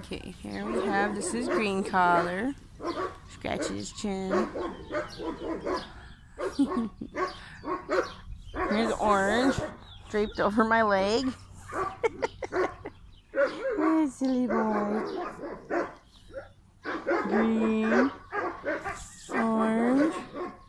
Okay, here we have, this is Green Collar. Scratching his chin. Here's Orange, draped over my leg. Oh, silly boy. Green. Orange.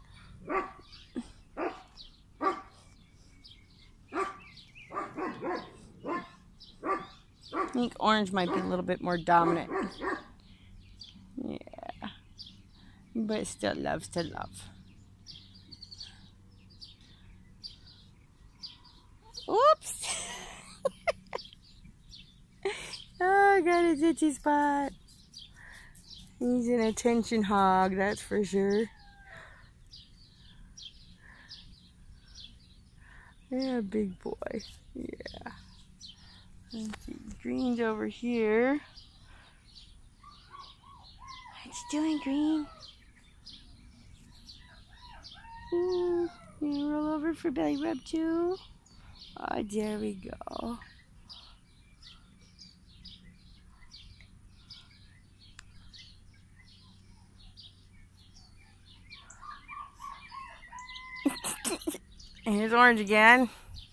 I think Orange might be a little bit more dominant. Yeah. But still loves to love. Oops! Oh, I got his itchy spot. He's an attention hog, that's for sure. Yeah, big boy. Yeah. Let's see. Green's over here. What you doing, Green? You roll over for belly rub too? Oh, there we go. And here's Orange again.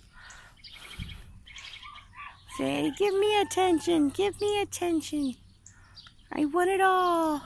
Say, give me attention, give me attention. I want it all.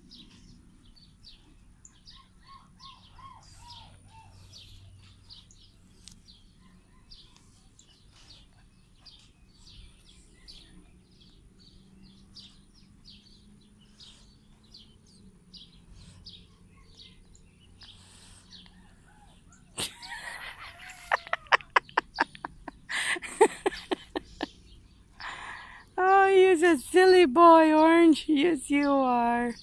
Oh, you're a silly boy, Orange. Yes, you are.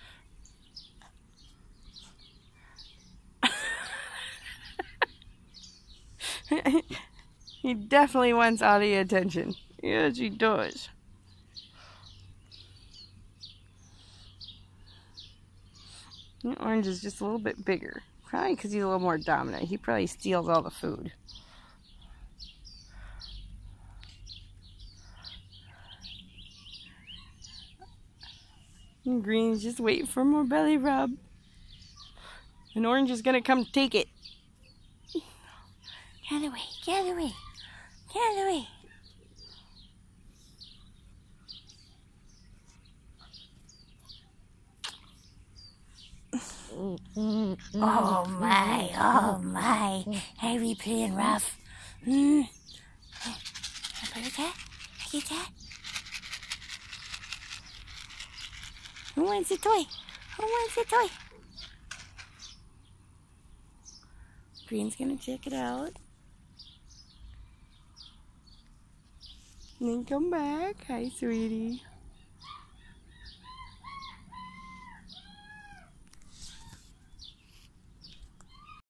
He definitely wants all the attention. Yes, he does. Orange is just a little bit bigger. Probably because he's a little more dominant. He probably steals all the food. And Green's just waiting for more belly rub. And Orange is going to come take it. Get away, get away, get away. Oh my. Are we playing rough? Can I play with that? I get that? Who wants a toy? Who wants a toy? Green's gonna check it out. And then come back. Hi, sweetie.